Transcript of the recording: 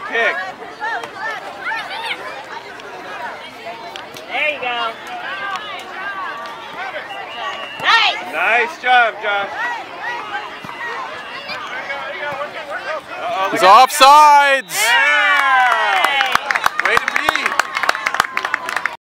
pick. There you go. Nice! Nice job, Josh. He's offsides!